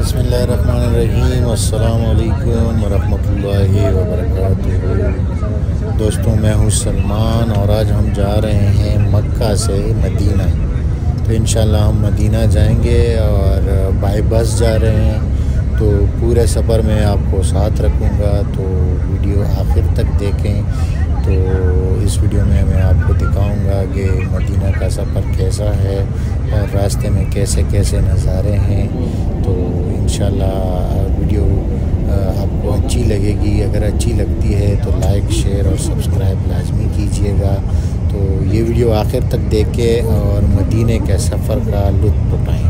बिस्मिल्लाहिर्रहमानिर्रहीम। अस्सलाम वालेकुम वरहमतुल्लाहि वबरकातुहू। दोस्तों, मैं हूँ सलमान और आज हम जा रहे हैं मक्का से मदीना। तो इंशाल्लाह हम मदीना जाएंगे और बाय बस जा रहे हैं। तो पूरे सफ़र में आपको साथ रखूँगा, तो वीडियो आखिर तक देखें। तो इस वीडियो में मैं आपको दिखाऊंगा कि मदीना का सफ़र कैसा है और रास्ते में कैसे कैसे नज़ारे हैं। तो इंशाल्लाह वीडियो आपको अच्छी लगेगी। अगर अच्छी लगती है तो लाइक, शेयर और सब्सक्राइब लाजमी कीजिएगा। तो ये वीडियो आखिर तक देखें और मदीने के सफ़र का लुत्फ़ उठाएँ।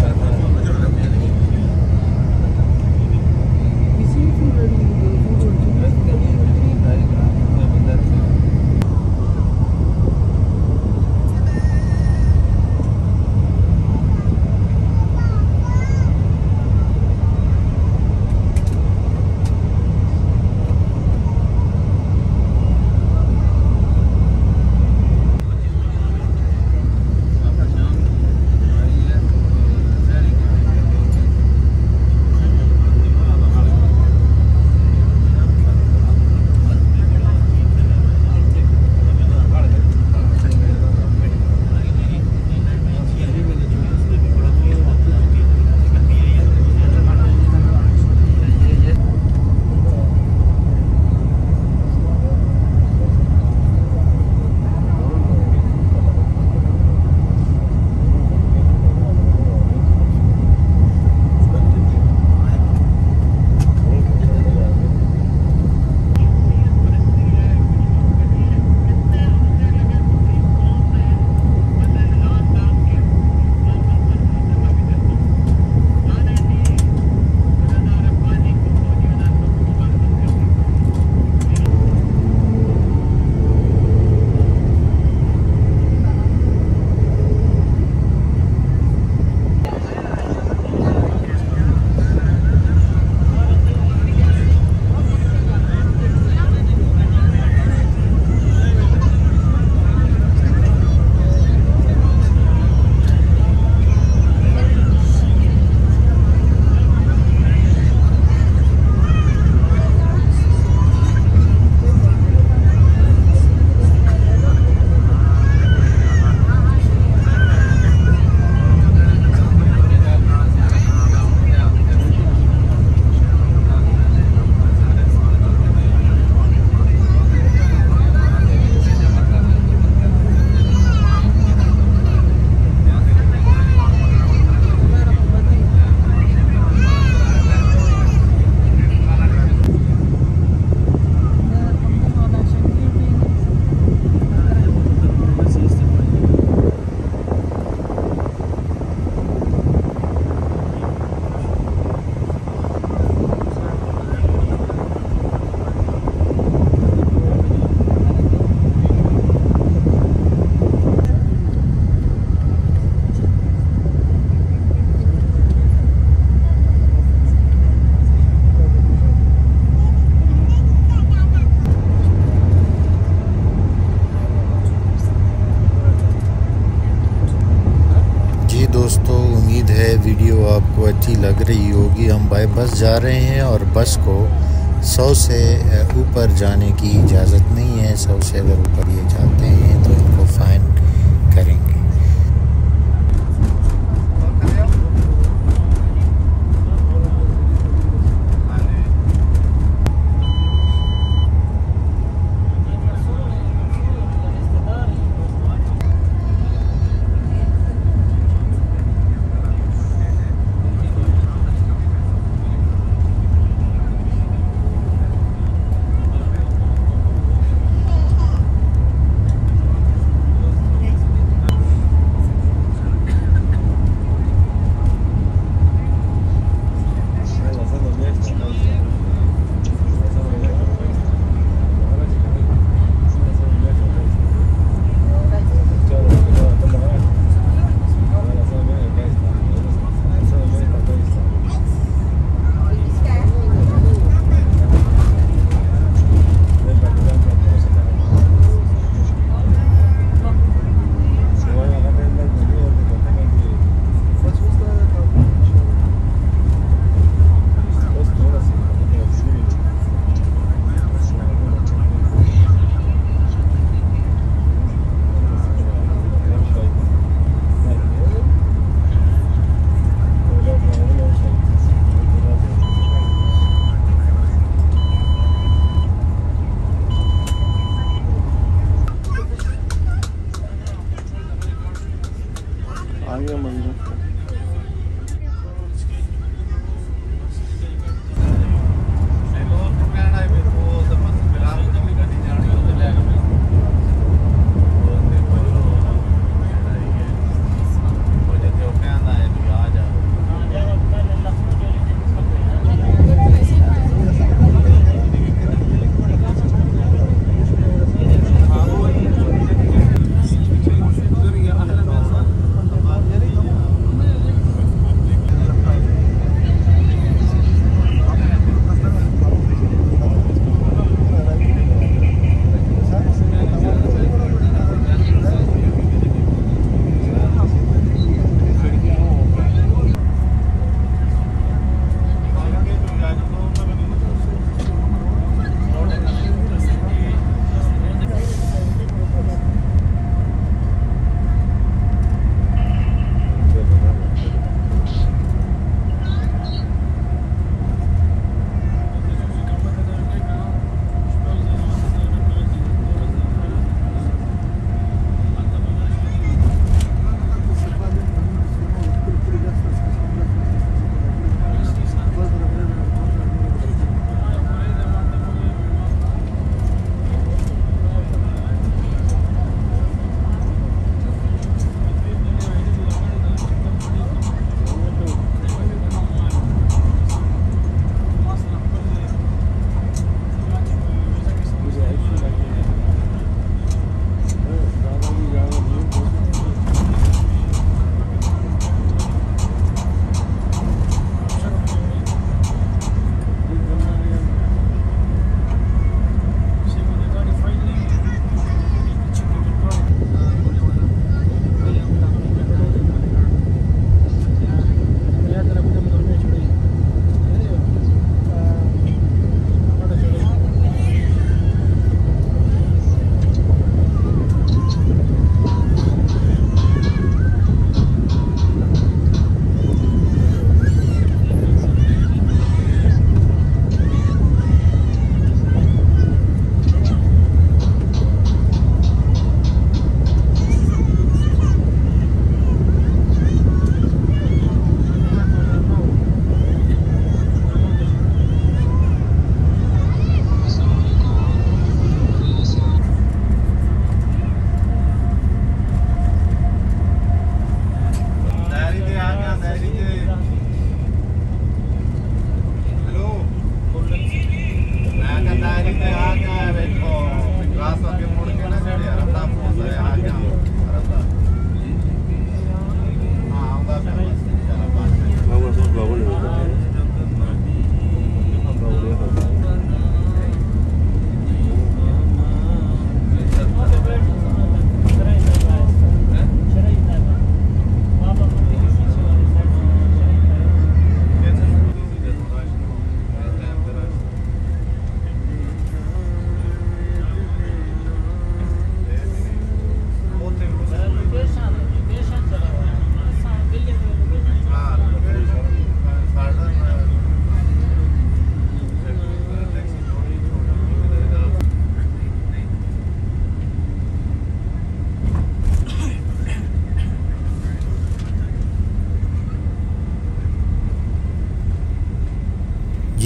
दोस्तों, उम्मीद है वीडियो आपको अच्छी लग रही होगी। हम बाय बस जा रहे हैं और बस को 100 से ऊपर जाने की इजाज़त नहीं है। 100 से अगर ऊपर ये जाते हैं तो इनको फ़ाइन करेंगे।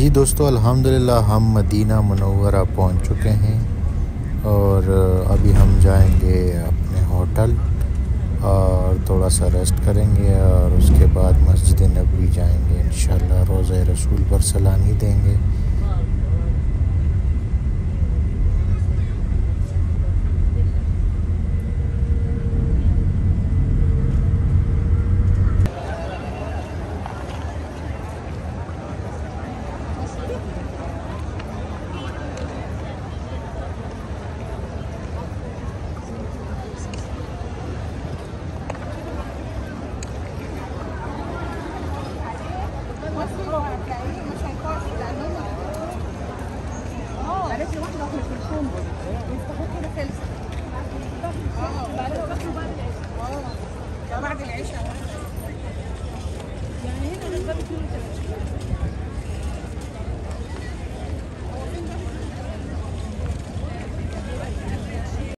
जी दोस्तों, अल्हम्दुलिल्लाह हम मदीना मुनव्वरा पहुंच चुके हैं और अभी हम जाएंगे अपने होटल और थोड़ा सा रेस्ट करेंगे और उसके बाद मस्जिद नबवी जाएंगे इंशाल्लाह, रोज़ा रसूल पर सलामी देंगे। معلش واحدة في الكومبو ويفتحوه كده خلص. بعد العشاء. يعني هنا الباب 32.